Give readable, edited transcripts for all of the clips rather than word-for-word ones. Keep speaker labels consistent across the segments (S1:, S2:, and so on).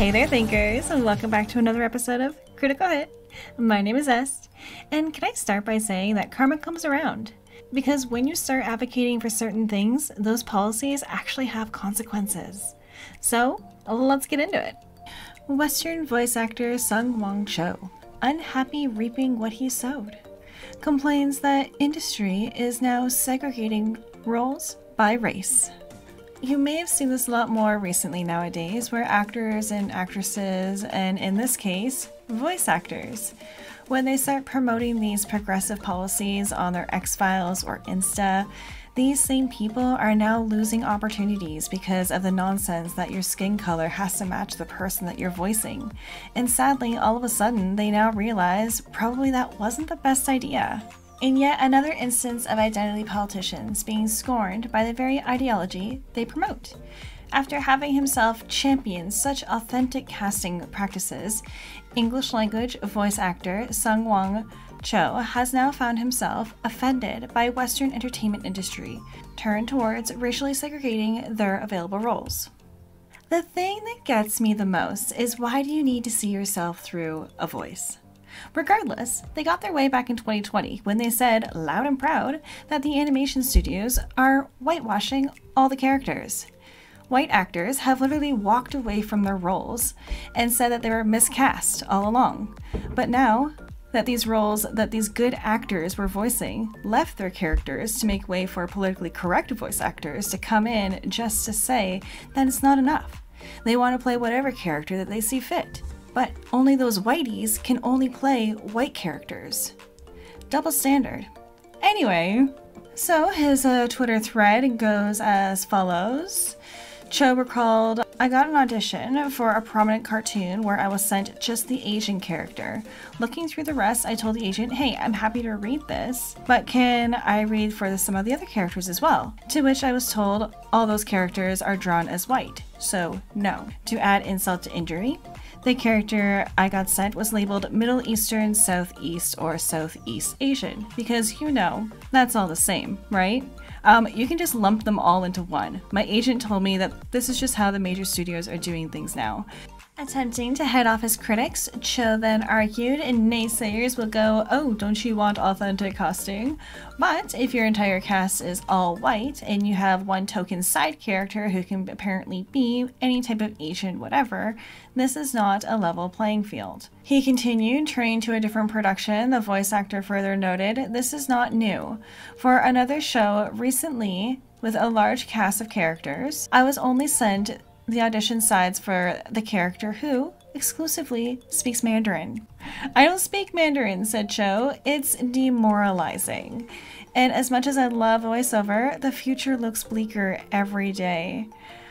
S1: Hey there, thinkers, and welcome back to another episode of Critical Hit. My name is Est, and can I start by saying that karma comes around? Because when you start advocating for certain things, those policies actually have consequences. So, let's get into it. Western voice actor Sung-Won Cho, unhappy reaping what he sowed, complains that industry is now segregating roles by race. You may have seen this a lot more recently nowadays, where actors and actresses, and in this case, voice actors, when they start promoting these progressive policies on their X-Files or Insta, these same people are now losing opportunities because of the nonsense that your skin color has to match the person that you're voicing. And sadly, all of a sudden, they now realize probably that wasn't the best idea. In yet another instance of identity politicians being scorned by the very ideology they promote. After having himself champion such authentic casting practices, English language voice actor Sung-Won Cho has now found himself offended by Western entertainment industry, turned towards racially segregating their available roles. The thing that gets me the most is, why do you need to see yourself through a voice? Regardless, they got their way back in 2020 when they said loud and proud that the animation studios are whitewashing all the characters. White actors have literally walked away from their roles and said that they were miscast all along. But now that these roles that these good actors were voicing left their characters to make way for politically correct voice actors to come in just to say that it's not enough. They want to play whatever character that they see fit. But only those whiteys can only play white characters. Double standard. Anyway, so his Twitter thread goes as follows. Cho recalled, "I got an audition for a prominent cartoon where I was sent just the Asian character. Looking through the rest, I told the agent, hey, I'm happy to read this, but can I read for some of the other characters as well? To which I was told all those characters are drawn as white, so no. To add insult to injury, the character I got sent was labeled Middle Eastern, Southeast, or Southeast Asian, because you know, that's all the same, right? You can just lump them all into one. My agent told me that this is just how the major studios are doing things now." Attempting to head off his critics, Cho then argued, and naysayers will go, "Oh, don't you want authentic casting?" But if your entire cast is all white and you have one token side character who can apparently be any type of Asian whatever, this is not a level playing field. He continued, turning to a different production. The voice actor further noted, "This is not new. For another show recently with a large cast of characters, I was only sent the audition sides for the character who exclusively speaks Mandarin. I don't speak Mandarin," said Cho. "It's demoralizing. And as much as I love voiceover, the future looks bleaker every day."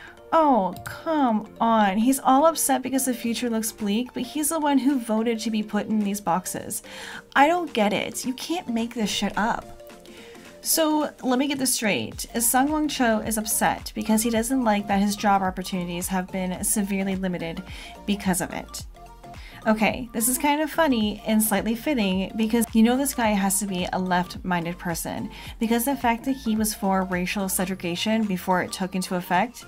S1: Oh, come on. He's all upset because the future looks bleak, but he's the one who voted to be put in these boxes. I don't get it. You can't make this shit up. So let me get this straight. Sung-Won Cho is upset because he doesn't like that his job opportunities have been severely limited because of it. Okay, this is kind of funny and slightly fitting because you know this guy has to be a left-minded person, because the fact that he was for racial segregation before it took into effect,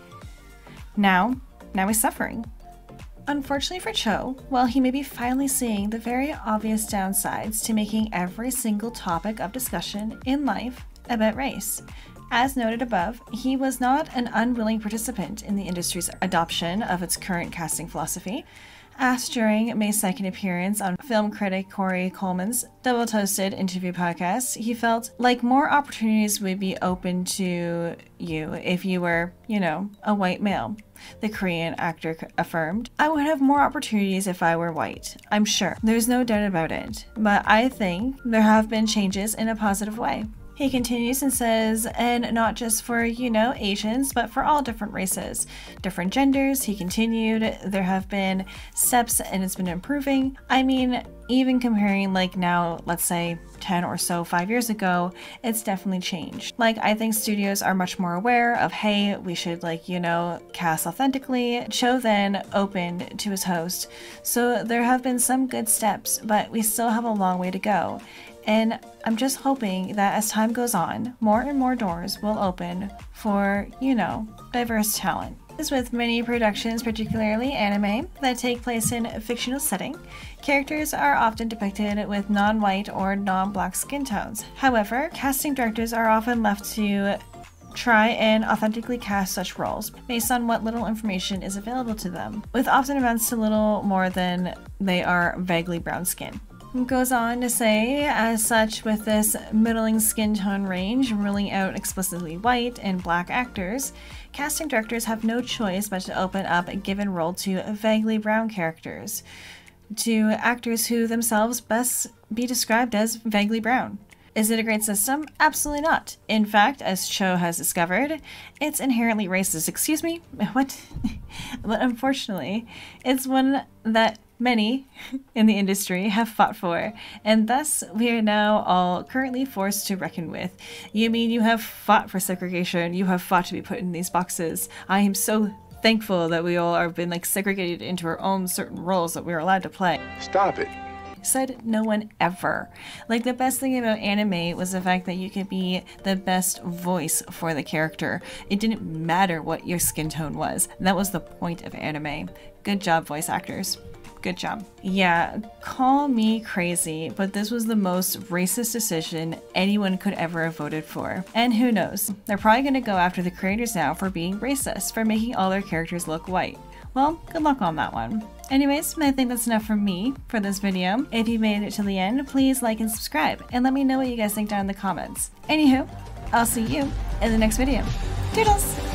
S1: now he's suffering. Unfortunately for Cho, while he may be finally seeing the very obvious downsides to making every single topic of discussion in life about race, as noted above, he was not an unwilling participant in the industry's adoption of its current casting philosophy. Asked during May's second appearance on film critic Corey Coleman's Double Toasted interview podcast, he felt like more opportunities would be open to you if you were, you know, a white male. The Korean actor affirmed, "I would have more opportunities if I were white. I'm sure. There's no doubt about it. But I think there have been changes in a positive way." He continues and says, "And not just for, you know, Asians, but for all different races, different genders." He continued, "There have been steps and it's been improving. I mean, even comparing like now, let's say 10 or so 5 years ago, it's definitely changed. Like, I think studios are much more aware of, hey, we should like, you know, cast authentically." Cho then opened to his host, "So there have been some good steps, but we still have a long way to go. And I'm just hoping that as time goes on, more and more doors will open for, you know, diverse talent." As with many productions, particularly anime, that take place in a fictional setting, characters are often depicted with non-white or non-black skin tones. However, casting directors are often left to try and authentically cast such roles based on what little information is available to them, with often amounts to little more than they are vaguely brown skin. It goes on to say, as such, with this middling skin tone range ruling out explicitly white and black actors, casting directors have no choice but to open up a given role to vaguely brown characters, to actors who themselves best be described as vaguely brown. Is it a great system? Absolutely not. In fact, as Cho has discovered, it's inherently racist. Excuse me? What? But unfortunately, it's one that many in the industry have fought for, and thus we are now all currently forced to reckon with. You mean you have fought for segregation? You have fought to be put in these boxes. I am so thankful that we all are been segregated into our own certain roles that we're allowed to play.
S2: Stop it.
S1: Said no one ever. The best thing about anime was the fact that you could be the best voice for the character. It didn't matter what your skin tone was. That was the point of anime. Good job, voice actors. Good job. Yeah, call me crazy, but this was the most racist decision anyone could ever have voted for. And who knows, they're probably going to go after the creators now for being racist, for making all their characters look white. Well, good luck on that one. Anyways, I think that's enough from me for this video. If you made it to the end, please like and subscribe, and let me know what you guys think down in the comments. Anywho, I'll see you in the next video. Toodles!